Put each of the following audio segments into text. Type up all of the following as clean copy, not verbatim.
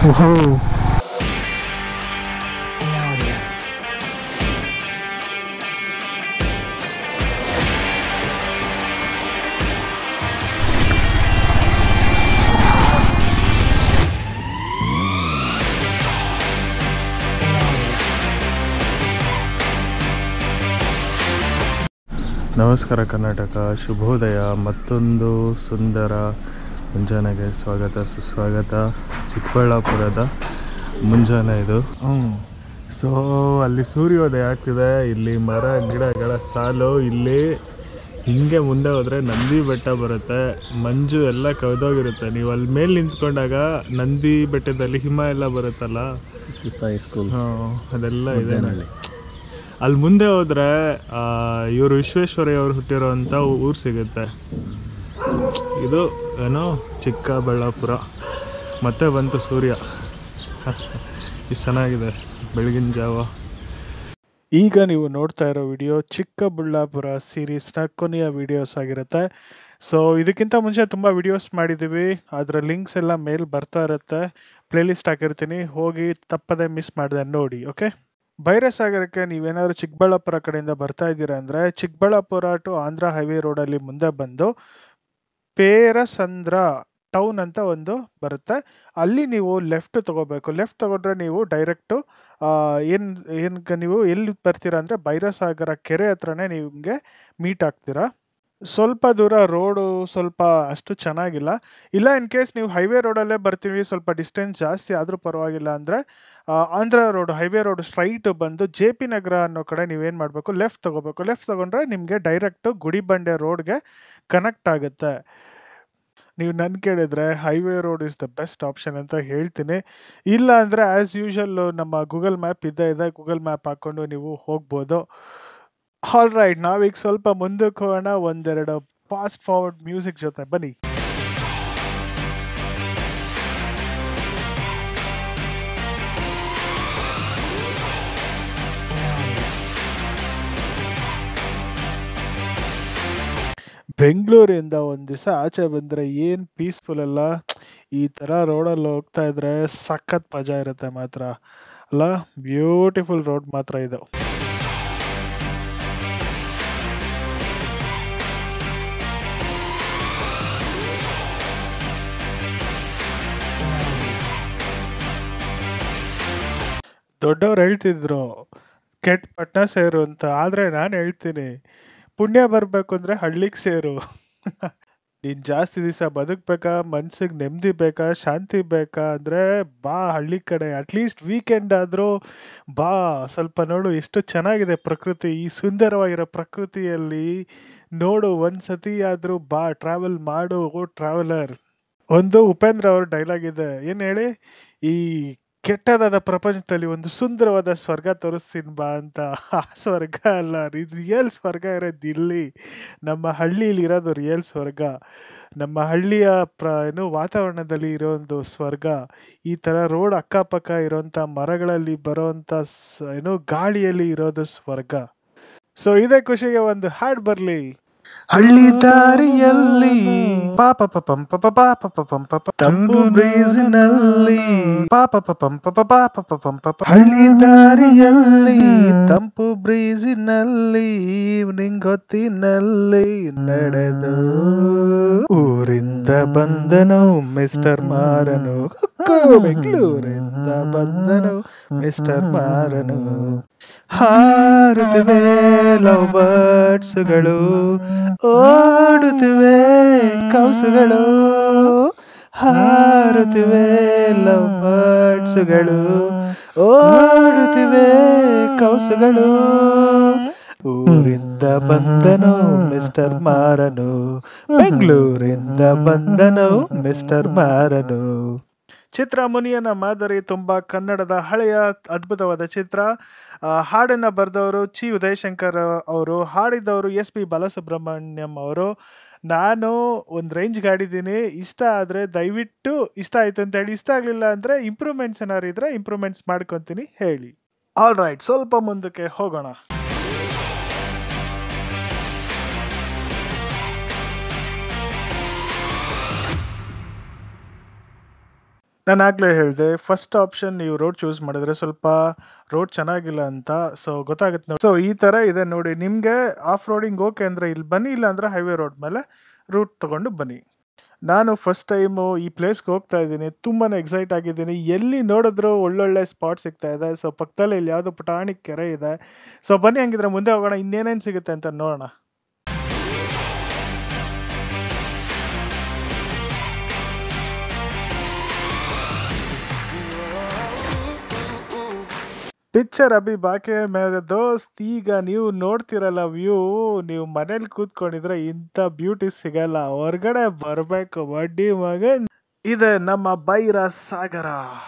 ಓಹೋ ನಮಸ್ಕಾರ ಕರ್ನಾಟಕ, ಶುಭೋದಯ. ಮತ್ತೊಂದು ಸುಂದರ ಮುಂಜಾನೆಗೆ ಸ್ವಾಗತ ಸುಸ್ವಾಗತ. ಚಿಕ್ಕಬಳ್ಳಾಪುರದ ಮುಂಜಾನೆ ಇದು. ಸೊ ಅಲ್ಲಿ ಸೂರ್ಯೋದಯ ಆಗ್ತಿದೆ. ಇಲ್ಲಿ ಮರ ಗಿಡಗಳ ಸಾಲು. ಇಲ್ಲಿ ಹಿಂಗೆ ಮುಂದೆ ಹೋದರೆ ನಂದಿ ಬೆಟ್ಟ ಬರುತ್ತೆ. ಮಂಜು ಎಲ್ಲ ಕವಿದೋಗಿರುತ್ತೆ. ನೀವು ಅಲ್ಲಿ ಮೇಲೆ ನಿಂತ್ಕೊಂಡಾಗ ನಂದಿ ಬೆಟ್ಟದಲ್ಲಿ ಹಿಮ ಎಲ್ಲ ಬರುತ್ತಲ್ಲ, ಅದೆಲ್ಲ ಇದೆ. ಅಲ್ಲಿ ಮುಂದೆ ಹೋದರೆ ಇವರು ವಿಶ್ವೇಶ್ವರಯ್ಯ ಅವರು ಹುಟ್ಟಿರೋವಂಥ ಊರು ಸಿಗುತ್ತೆ. ಇದು ಏನೋ ಚಿಕ್ಕಬಳ್ಳಾಪುರ. ಮತ್ತೆ ಬಂತು ಸೂರ್ಯ. ಇಷ್ಟು ಚೆನ್ನಾಗಿದೆ ಬೆಳಗಿನ ಜಾವ. ಈಗ ನೀವು ನೋಡ್ತಾ ಇರೋ ವಿಡಿಯೋ ಚಿಕ್ಕಬಳ್ಳಾಪುರ ಸೀರೀಸ್ನ ಕೊನೆಯ ವಿಡಿಯೋಸ್ ಆಗಿರುತ್ತೆ. ಸೊ ಇದಕ್ಕಿಂತ ಮುಂಚೆ ತುಂಬ ವಿಡಿಯೋಸ್ ಮಾಡಿದ್ದೀವಿ. ಅದರ ಲಿಂಕ್ಸ್ ಎಲ್ಲ ಮೇಲೆ ಬರ್ತಾ ಇರುತ್ತೆ. ಪ್ಲೇಲಿಸ್ಟ್ ಹಾಕಿರ್ತೀನಿ, ಹೋಗಿ ತಪ್ಪದೆ ಮಿಸ್ ಮಾಡಿದೆ ನೋಡಿ. ಓಕೆ, ಭೈರಸಾಗರಕ್ಕೆ ನೀವೇನಾದ್ರು ಚಿಕ್ಕಬಳ್ಳಾಪುರ ಕಡೆಯಿಂದ ಬರ್ತಾ ಇದ್ದೀರಾ ಅಂದರೆ ಚಿಕ್ಕಬಳ್ಳಾಪುರ ಟು ಆಂಧ್ರ ಹೈವೇ ರೋಡಲ್ಲಿ ಮುಂದೆ ಬಂದು ಪೇರಸಂದ್ರ ಟೌನ್ ಅಂತ ಒಂದು ಬರುತ್ತೆ. ಅಲ್ಲಿ ನೀವು ಲೆಫ್ಟ್ ತೊಗೋಬೇಕು. ಲೆಫ್ಟ್ ತೊಗೊಂಡ್ರೆ ನೀವು ಡೈರೆಕ್ಟು ನೀವು ಎಲ್ಲಿ ಬರ್ತೀರಾ ಅಂದರೆ ಭೈರಸಾಗರ ಕೆರೆ ಹತ್ರನೇ ನಿಮಗೆ ಮೀಟ್ ಆಗ್ತೀರಾ. ಸ್ವಲ್ಪ ದೂರ ರೋಡು ಸ್ವಲ್ಪ ಅಷ್ಟು ಚೆನ್ನಾಗಿಲ್ಲ. ಇಲ್ಲ ಇನ್ ಕೇಸ್ ನೀವು ಹೈವೇ ರೋಡಲ್ಲೇ ಬರ್ತೀವಿ, ಸ್ವಲ್ಪ ಡಿಸ್ಟೆನ್ಸ್ ಜಾಸ್ತಿ ಆದರೂ ಪರವಾಗಿಲ್ಲ ಅಂದರೆ Andhra road highway road straight ಬಂದು ಜೆ ಪಿ ನಗರ ಅನ್ನೋ ಕಡೆ ನೀವೇನು ಮಾಡಬೇಕು, ಲೆಫ್ಟ್ ತೊಗೋಬೇಕು. ಲೆಫ್ಟ್ ತೊಗೊಂಡ್ರೆ ನಿಮಗೆ ಡೈರೆಕ್ಟು ಗುಡಿಬಂಡೆ ರೋಡ್ಗೆ ಕನೆಕ್ಟ್ ಆಗುತ್ತೆ. ನೀವು ನನ್ನ ಕೇಳಿದರೆ highway road is the best option ಅಂತ ಹೇಳ್ತೀನಿ. ಇಲ್ಲ ಅಂದರೆ ಆ್ಯಸ್ ಯೂಶಲ್ ನಮ್ಮ ಗೂಗಲ್ ಮ್ಯಾಪ್ ಇದೆ, ಗೂಗಲ್ ಮ್ಯಾಪ್ ಹಾಕ್ಕೊಂಡು ನೀವು ಹೋಗ್ಬೋದು. ಆಲ್ ರೈಟ್, ನಾವೀಗ ಸ್ವಲ್ಪ ಮುಂದಕ್ಕೆ ಹೋಗೋಣ ಒಂದೆರಡು ಫಾಸ್ಟ್ ಫಾರ್ವರ್ಡ್ ಮ್ಯೂಸಿಕ್ ಜೊತೆ. ಬನ್ನಿ. ಬೆಂಗಳೂರಿಂದ ಒಂದು ದಿವಸ ಆಚೆ ಬಂದರೆ ಏನು ಪೀಸ್ಫುಲ್ ಅಲ್ಲ. ಈ ಥರ ರೋಡಲ್ಲಿ ಹೋಗ್ತಾ ಇದ್ರೆ ಸಖತ್ ಮಜಾ ಇರುತ್ತೆ ಮಾತ್ರ ಅಲ್ಲ. ಬ್ಯೂಟಿಫುಲ್ ರೋಡ್ ಮಾತ್ರ ಇದು. ದೊಡ್ಡವ್ರು ಹೇಳ್ತಿದ್ರು ಕೆಟ್ಟ ಪಟ್ಟಣ ಸೇರು ಅಂತ. ಆದರೆ ನಾನು ಹೇಳ್ತೀನಿ, ಪುಣ್ಯ ಬರಬೇಕು ಅಂದರೆ ಹಳ್ಳಿಗೆ ಸೇರು. ನೀನು ಜಾಸ್ತಿ ದಿವಸ ಬದುಕಬೇಕಾ, ಮನ್ಸಿಗೆ ನೆಮ್ಮದಿ ಬೇಕಾ, ಶಾಂತಿ ಬೇಕಾ ಅಂದರೆ ಬಾ ಹಳ್ಳಿ ಕಡೆ. ಅಟ್ಲೀಸ್ಟ್ ವೀಕೆಂಡ್ ಆದರೂ ಬಾ, ಸ್ವಲ್ಪ ನೋಡು ಎಷ್ಟು ಚೆನ್ನಾಗಿದೆ ಪ್ರಕೃತಿ. ಈ ಸುಂದರವಾಗಿರೋ ಪ್ರಕೃತಿಯಲ್ಲಿ ನೋಡು, ಒಂದು ಸತಿ ಆದರೂ ಬಾ, ಟ್ರಾವೆಲ್ ಮಾಡು. Oh traveller. ಒಂದು ಉಪೇಂದ್ರ ಅವ್ರ ಡೈಲಾಗ್ ಇದೆ, ಏನು ಹೇಳಿ, ಈ ಕೆಟ್ಟದಾದ ಪ್ರಪಂಚದಲ್ಲಿ ಒಂದು ಸುಂದರವಾದ ಸ್ವರ್ಗ ತೋರಿಸ್ತೀನಿ ಬಾ ಅಂತ. ಆ ಸ್ವರ್ಗ ಅಲ್ಲ, ಇದು ರಿಯಲ್ ಸ್ವರ್ಗ ಇರೋದು ಇಲ್ಲಿ. ನಮ್ಮ ಹಳ್ಳಿಲಿ ಇರೋದು ರಿಯಲ್ ಸ್ವರ್ಗ. ನಮ್ಮ ಹಳ್ಳಿಯ ವಾತಾವರಣದಲ್ಲಿ ಇರೋ ಒಂದು ಸ್ವರ್ಗ. ಈ ಥರ ರೋಡ್ ಅಕ್ಕಪಕ್ಕ ಇರೋವಂಥ ಮರಗಳಲ್ಲಿ ಬರೋವಂಥ ಗಾಳಿಯಲ್ಲಿ ಇರೋದು ಸ್ವರ್ಗ. ಸೊ ಇದೇ ಖುಷಿಗೆ ಒಂದು ಹಾಡು ಬರಲಿ. ಹಳ್ಳಿ ದಾರಿಯಲ್ಲಿ ಪಾಪ ಪಂಪ ಪಾಪ ಪಂಪ ತಂಪು ಬ್ರೀಜಿನಲ್ಲಿ ಪಾಪ ಪಂಪ ಪಾಪ ಪಂಪ. ಹಳ್ಳಿ ದಾರಿಯಲ್ಲಿ ತಂಪು ಬ್ರೀಜಿನಲ್ಲಿ ಈವ್ನಿಂಗ್ ಹೊತ್ತಿನಲ್ಲಿ ನಡೆದು ಊರಿಂದ ಬಂದನು ಮಿಸ್ಟರ್ ಮಾರನು. ಬೆಂಗಳೂರಿಂದ ಬಂದನು ಮಿಸ್ಟರ್ ಮಾರನು. ಹಾರುತ್ತಿವೆ ಲವ್ ಬರ್ಡ್ಸ್ಗಳು, ಓಡುತ್ತಿವೆ ಕೌಸುಗಳು. ಹಾರುತ್ತಿವೆ ಲವ್ ಬರ್ಡ್ಸ್ಗಳು, ಓಡುತ್ತಿವೆ ಕೌಸುಗಳು. ಊರಿಂದ ಬಂದನು ಮಿಸ್ಟರ್ ಮಾರನು, ಬೆಂಗಳೂರಿಂದ ಬಂದನು ಮಿಸ್ಟರ್ ಮಾರನು. ಚಿತ್ರ ಮುನಿಯನ ಮಾದರಿ ತುಂಬ ಕನ್ನಡದ ಹಳೆಯ ಅದ್ಭುತವಾದ ಚಿತ್ರ. ಹಾಡನ್ನು ಬರೆದವರು ಚಿ ಉದಯಶಂಕರ್ ಅವರು, ಹಾಡಿದವರು SP ಬಾಲಸುಬ್ರಹ್ಮಣ್ಯಂ ಅವರು. ನಾನು ಒಂದು ರೇಂಜ್ಗೆ ಹಾಡಿದ್ದೀನಿ. ಇಷ್ಟ ಆದರೆ ದಯವಿಟ್ಟು ಇಷ್ಟ ಆಯಿತು ಅಂತ ಹೇಳಿ, ಇಷ್ಟ ಆಗಲಿಲ್ಲ ಅಂದರೆ ಇಂಪ್ರೂವ್ಮೆಂಟ್ಸ್ ಏನಾದ್ರು ಇದ್ದರೆ ಇಂಪ್ರೂವ್ಮೆಂಟ್ಸ್ ಮಾಡ್ಕೊತೀನಿ ಹೇಳಿ. ಆಲ್ ರೈಟ್, ಸ್ವಲ್ಪ ಮುಂದಕ್ಕೆ ಹೋಗೋಣ. ನಾನು ಆಗಲೇ ಹೇಳಿದೆ, ಫಸ್ಟ್ ಆಪ್ಷನ್ ನೀವು ರೋಡ್ ಚೂಸ್ ಮಾಡಿದ್ರೆ ಸ್ವಲ್ಪ ರೋಡ್ ಚೆನ್ನಾಗಿಲ್ಲ ಅಂತ. ಸೊ ಗೊತ್ತಾಗುತ್ತೆ ನೋಡಿ. ಸೊ ಈ ಥರ ಇದೆ ನೋಡಿ. ನಿಮಗೆ ಆಫ್ ರೋಡಿಂಗ್ ಓಕೆ ಅಂದರೆ ಇಲ್ಲಿ ಬನ್ನಿ, ಇಲ್ಲ ಅಂದರೆ ಹೈವೇ ರೋಡ್ ಮೇಲೆ ರೂಟ್ ತೊಗೊಂಡು ಬನ್ನಿ. ನಾನು ಫಸ್ಟ್ ಟೈಮು ಈ ಪ್ಲೇಸ್ಗೆ ಹೋಗ್ತಾ ಇದ್ದೀನಿ, ತುಂಬಾ ಎಕ್ಸೈಟ್ ಆಗಿದ್ದೀನಿ. ಎಲ್ಲಿ ನೋಡಿದ್ರು ಒಳ್ಳೊಳ್ಳೆ ಸ್ಪಾಟ್ ಸಿಗ್ತಾ ಇದೆ. ಸೊ ಪಕ್ಕದಲ್ಲಿ ಇಲ್ಲಿ ಯಾವುದೋ ಪುಟಾಣಿ ಕೆರೆ ಇದೆ. ಸೊ ಬನ್ನಿ, ಹಂಗಿದ್ರೆ ಮುಂದೆ ಹೋಗೋಣ, ಇನ್ನೇನೇನು ಸಿಗುತ್ತೆ ಅಂತ ನೋಡೋಣ. ಪಿಕ್ಚರ್ ಅಭಿ ಬಾಕಿ ಮೇರೆ ದೋಸ್ತ್. ಈಗ ನೀವು ನೋಡ್ತಿರಲ್ಲ ವ್ಯೂ, ನೀವು ಮನೇಲಿ ಕೂತ್ಕೊಂಡಿದ್ರೆ ಇಂಥ ಬ್ಯೂಟಿ ಸಿಗಲ್ಲ, ಹೊರಗಡೆ ಬರಬೇಕು ಬಡ್ಡಿ ಮಗನ್. ಇದೆ ನಮ್ಮ ಭೈರಸಾಗರ.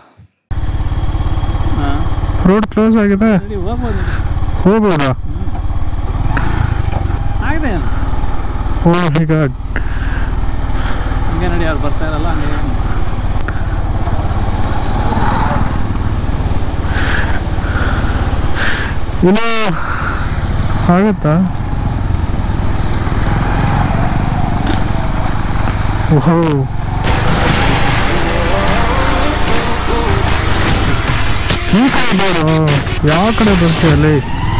ರೋಡ್ ಕ್ಲೋಸ್ ಆಗಿದೆ, ಹೋಗ್ಬೋದಾ? ಓ ಈಗ ಹಂಗೆ ನಡಿ, ಅವ್ರು ಬರ್ತಾ ಇರಲ್ಲ ಹಂಗೆ. ಇಲ್ಲ ಆಗುತ್ತಾ? ಓಹೋ, ಈ ಕಡೆ ಬೇಡ, ಯಾವ ಕಡೆ ಬರ್ತೀಯಲ್ಲಿ?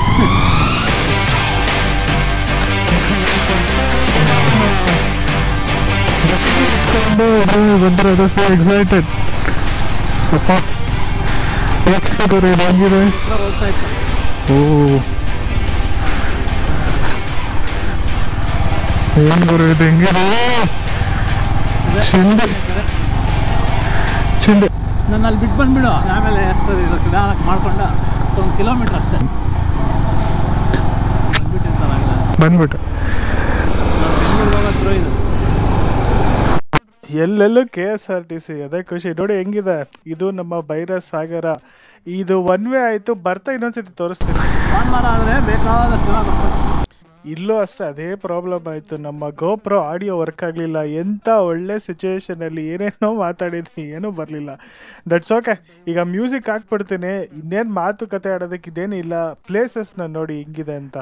ಬಂದಿರೋದು ಸೊ ಎಕ್ಸೈಟೆಡ್. ಅಪ್ಪ ಹೆಂಗಿದೆ? ಓ ಏನ್ ಗುರು ಇದು, ಹೆಂಗಿದೆ? ಚಿಂಡೆ ಚಿಂಡೆ. ನನ್ನ ಅಲ್ಲಿ ಬಿಟ್ಟು ಬಂದ್ಬಿಡು, ಆಮೇಲೆ ನಿಧಾನಕ್ಕೆ ಮಾಡ್ಕೊಂಡ ಅಷ್ಟೊಂದು ಕಿಲೋಮೀಟ್ರ್ ಅಷ್ಟೇ ಬಂದ್ಬಿಟ್ಟು. ಇದು ಎಲ್ಲೆಲ್ಲೂ KSRTC, ಅದೇ ಖುಷಿ ನೋಡಿ. ಹೆಂಗಿದೆ ಇದು ನಮ್ಮ ಭೈರಸಾಗರ. ಇದು ಒನ್ ವೇ ಆಯಿತು, ಬರ್ತಾ ಇನ್ನೊಂದ್ಸತಿ ತೋರಿಸ್ತೀನಿ. ಭಾನುವಾರ ಆದರೆ ಬೇಕಾದಷ್ಟು ಇಲ್ಲೂ ಅಷ್ಟೇ ಅದೇ ಪ್ರಾಬ್ಲಮ್ ಆಯಿತು. ನಮ್ಮ ಗೋಪ್ರೋ ಆಡಿಯೋ ವರ್ಕ್ ಆಗಲಿಲ್ಲ. ಎಂಥ ಒಳ್ಳೆ ಸಿಚುವೇಶನಲ್ಲಿ ಏನೇನೋ ಮಾತಾಡಿದ್ವಿ, ಏನೂ ಬರಲಿಲ್ಲ. That's okay. ಈಗ ಮ್ಯೂಸಿಕ್ ಹಾಕ್ಬಿಡ್ತೀನಿ. ಇನ್ನೇನು ಮಾತುಕತೆ ಆಡೋದಕ್ಕೆ ಇದೇನು ಇಲ್ಲ. ಪ್ಲೇಸಸ್ನ ನೋಡಿ ಹಿಂಗಿದೆ ಅಂತ.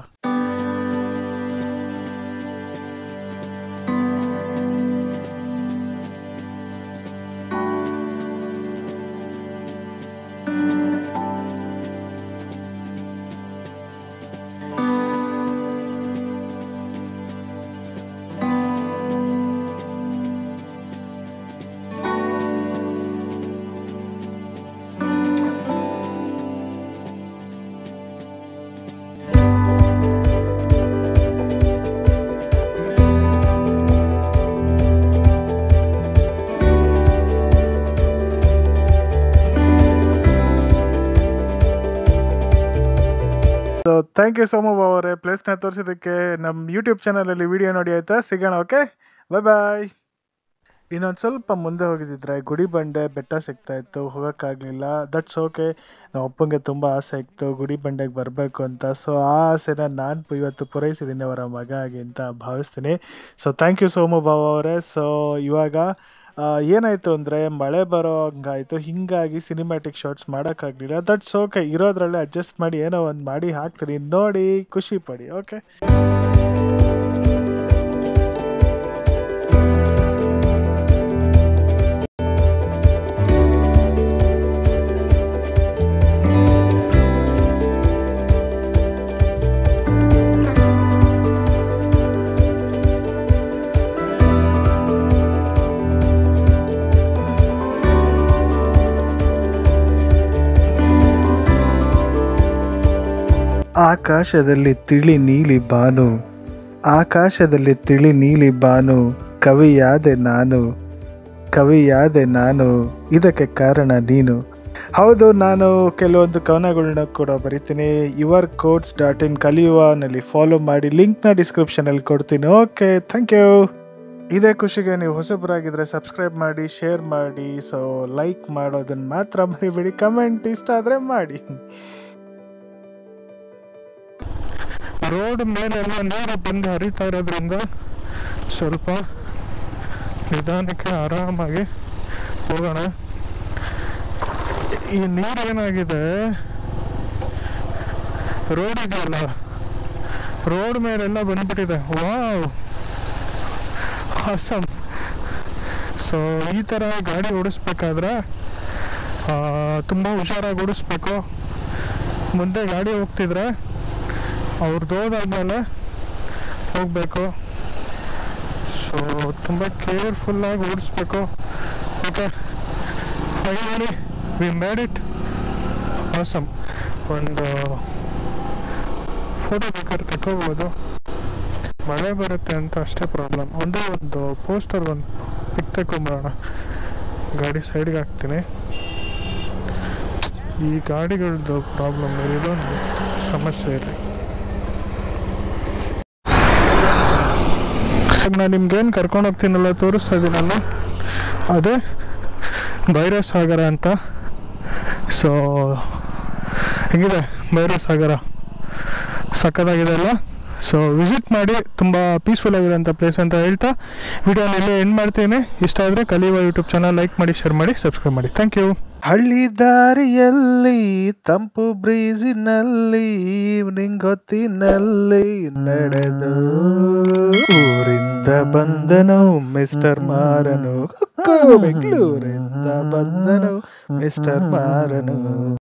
So thank you so much ಅವರೇ, ಪ್ಲೇಸ್ನ ತೋರಿಸಿದ್ದಕ್ಕೆ. ನಮ್ಮ ಯೂಟ್ಯೂಬ್ ಚಾನಲಲ್ಲಿ ವಿಡಿಯೋ ನೋಡಿ ಆಯಿತಾ? ಸಿಗೋಣ. Okay, bye. ಇನ್ನೊಂದು ಸ್ವಲ್ಪ ಮುಂದೆ ಹೋಗಿದ್ದಿದ್ರೆ ಗುಡಿ ಬಂಡೆ ಬೆಟ್ಟ ಸಿಗ್ತಾಯಿತ್ತು, ಹೋಗೋಕ್ಕಾಗಲಿಲ್ಲ. That's okay. ನಮ್ಮ ಅಪ್ಪಂಗೆ ತುಂಬ ಆಸೆ ಇತ್ತು ಗುಡಿ ಬಂಡೆಗೆ ಬರಬೇಕು ಅಂತ. ಸೊ ಆ ಆಸೆನ ನಾನು ಇವತ್ತು ಪೂರೈಸಿದ್ದೀನಿ ಅವರ ಮಗ ಆಗಿ ಅಂತ ಭಾವಿಸ್ತೀನಿ. So thank you so much ಅವರೇ. ಸೊ ಇವಾಗ ಏನಾಯಿತು ಅಂದರೆ ಮಳೆ ಬರೋ ಹಂಗಾಯಿತು, ಹೀಗಾಗಿ ಸಿನಿಮ್ಯಾಟಿಕ್ ಶಾರ್ಟ್ಸ್ ಮಾಡೋಕ್ಕಾಗಲಿಲ್ಲ. That's okay. ಇರೋದ್ರಲ್ಲೇ ಅಡ್ಜಸ್ಟ್ ಮಾಡಿ ಏನೋ ಒಂದು ಮಾಡಿ ಹಾಕ್ತೀನಿ, ನೋಡಿ ಖುಷಿ ಪಡಿ. ಓಕೆ, ಆಕಾಶದಲ್ಲಿ ತಿಳಿ ನೀಲಿ ಬಾನು, ಆಕಾಶದಲ್ಲಿ ತಿಳಿ ನೀಲಿ ಬಾನು, ಕವಿಯಾದೆ ನಾನು, ಕವಿಯಾದೆ ನಾನು, ಇದಕ್ಕೆ ಕಾರಣ ನೀನು. ಹೌದು, ನಾನು ಕೆಲವೊಂದು ಕವನಗಳನ್ನ ಕೂಡ ಬರಿತೀನಿ. yourquotes.in ಕಲಿಯುವನಲ್ಲಿ ಫಾಲೋ ಮಾಡಿ, ಲಿಂಕ್ನ ಡಿಸ್ಕ್ರಿಪ್ಷನಲ್ಲಿ ಕೊಡ್ತೀನಿ. Okay, thank you. ಇದೇ ಖುಷಿಗೆ ನೀವು ಹೊಸಬರಾಗಿದ್ದರೆ ಸಬ್ಸ್ಕ್ರೈಬ್ ಮಾಡಿ, ಶೇರ್ ಮಾಡಿ. ಸೊ ಲೈಕ್ ಮಾಡೋದನ್ನು ಮಾತ್ರ ಮರಿಬೇಡಿ, ಕಮೆಂಟ್ ಇಷ್ಟ ಆದರೆ ಮಾಡಿ. ರೋಡ್ ಮೇಲೆಲ್ಲ ನೀರು ಬಂದು ಹರಿತಾ ಇರೋದ್ರಿಂದ ಸ್ವಲ್ಪ ನಿಧಾನಕ್ಕೆ ಆರಾಮಾಗಿ ಹೋಗೋಣ. ಈ ನೀರು ಏನಾಗಿದೆ, ರೋಡ್ ಇದೆಯಲ್ಲ, ರೋಡ್ ಮೇಲೆಲ್ಲ ಬಂದ್ಬಿಟ್ಟಿದೆ. Wow, awesome. ಸೊ ಈ ಥರ ಗಾಡಿ ಓಡಿಸ್ಬೇಕಾದ್ರೆ ತುಂಬ ಹುಷಾರಾಗಿ ಓಡಿಸ್ಬೇಕು. ಮುಂದೆ ಗಾಡಿ ಹೋಗ್ತಿದ್ರೆ ಅವ್ರದ್ದು ಹೋದಾದ್ಮೇಲೆ ಹೋಗಬೇಕು. ಸೊ ತುಂಬ ಕೇರ್ಫುಲ್ಲಾಗಿ ಓಡಿಸ್ಬೇಕು. Okay, finally we made it. Awesome. ಒಂದು ಫೋಟೋ ಬೇಕಾದ್ರೆ ತಗೋಬೋದು. ಮಳೆ ಬರುತ್ತೆ ಅಂತ ಅಷ್ಟೇ ಪ್ರಾಬ್ಲಮ್. ಒಂದೇ ಒಂದು ಪೋಸ್ಟರ್ ಒಂದು ಪಿಕ್ ತಗೊಂಬರೋಣ. ಗಾಡಿ ಸೈಡ್ಗೆ ಹಾಕ್ತೀನಿ. ಈ ಗಾಡಿಗಳದ್ದು ಪ್ರಾಬ್ಲಮ್ ಇದೊಂದು ಸಮಸ್ಯೆ ಇದೆ. ನಾನು ನಿಮ್ಗೇನು ಕರ್ಕೊಂಡು ಹೋಗ್ತೀನಲ್ಲ, ತೋರಿಸ್ತಾ ಇದ್ದೀನಲ್ಲ, ಅದೇ ಭೈರಸಾಗರ ಅಂತ. ಸೊ ಹೇಗಿದೆ ಭೈರಸಾಗರ? ಸಕ್ಕತ್ತಾಗಿದೆ ಅಲ್ಲ? ಸೊ ವಿಸಿಟ್ ಮಾಡಿ, ತುಂಬ ಪೀಸ್ಫುಲ್ ಆಗಿರೋಂಥ ಪ್ಲೇಸ್ ಅಂತ ಹೇಳ್ತಾ ವಿಡಿಯೋನೆಲ್ಲ ಎಂಡ್ ಮಾಡ್ತೀನಿ. ಇಷ್ಟ ಆದರೆ ಕಲಿಯುವ ಯೂಟ್ಯೂಬ್ ಚಾನಲ್ ಲೈಕ್ ಮಾಡಿ, ಶೇರ್ ಮಾಡಿ, ಸಬ್ಸ್ಕ್ರೈಬ್ ಮಾಡಿ. Thank you. ಹಳ್ಳಿ ದಾರಿಯಲ್ಲಿ ತಂಪು ಬ್ರೀಜಿನಲ್ಲಿ ಈವ್ನಿಂಗ್ ಹೊತ್ತಿನಲ್ಲಿ ನಡೆದು ಊರಿಂದ ಬಂದನು ಮಿಸ್ಟರ್ ಮಾರನು. ಬೆಂಗಳೂರಿಂದ ಬಂದನು ಮಿಸ್ಟರ್ ಮಾರನು.